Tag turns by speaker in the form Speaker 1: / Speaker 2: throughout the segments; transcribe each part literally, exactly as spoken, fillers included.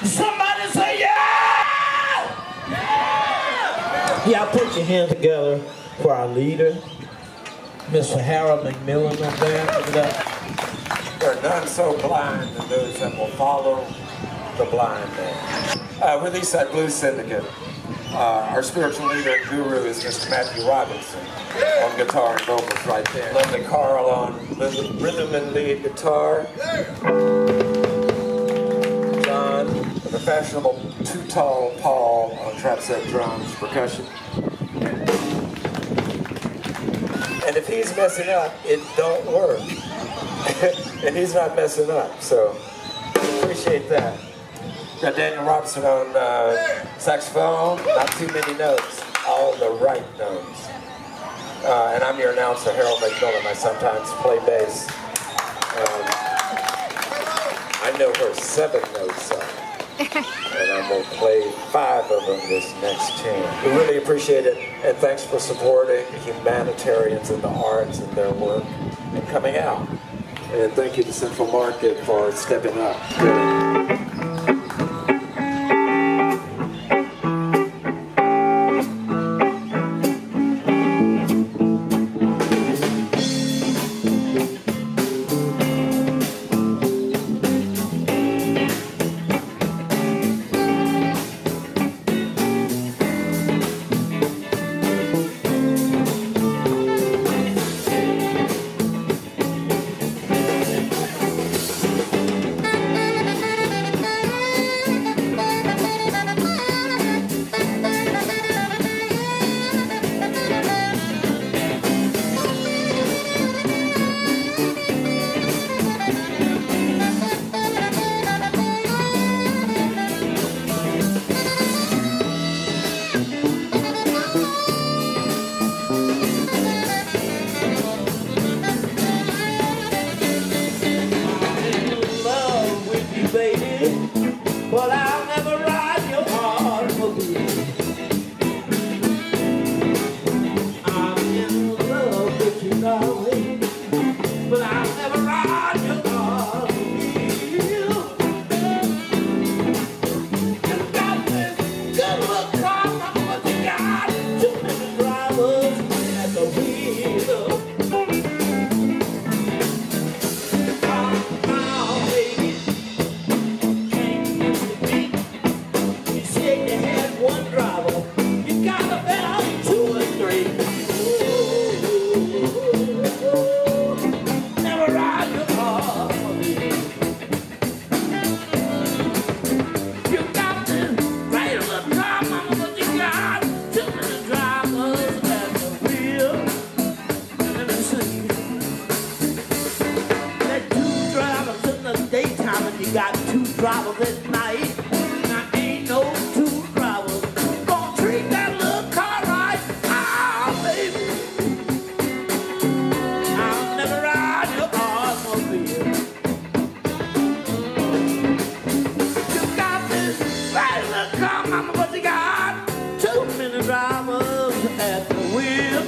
Speaker 1: Somebody say yeah! Yeah! Yeah, put your hands together for our leader, Mister Harold McMillan up there. Look at that.
Speaker 2: There are none so blind than those that will follow the blind man. Uh, with EastSide Blues Syndicate, uh, our spiritual leader and guru is Mister Matthew Robinson on guitar and vocals right there. Linda Carl on rhythm and lead guitar. John, the fashionable Too Tall Paul on trap set drums, percussion. And if he's messing up, it don't work. And he's not messing up, so appreciate that. Got Daniel Robinson on uh, saxophone, not too many notes, all the right notes. Uh, and I'm your announcer, Harold McMillan. I sometimes play bass. Um, I know her seven notes up, and I'm going to play five of them this next tune. We really appreciate it, and thanks for supporting humanitarians in the arts and their work and coming out. And thank you to Central Market for stepping up.
Speaker 1: But I'll never ride your automobile. I'm in love with you, darling, but I'll never ride your automobile. You got this good look car, but you got too many drivers at the wheel. You got two drivers at night. Now ain't no two drivers gonna treat that little car right. Ah, baby, I'll never ride your automobile. You got this right little car, mama, but you got too many drivers at the wheel.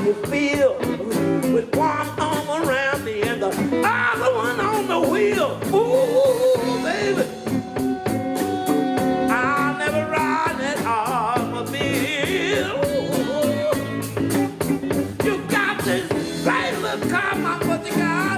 Speaker 1: you feel with one arm around me and the other one on the wheel. Ooh, baby, I'll never ride that automobile. You got this baby, come on, what you got?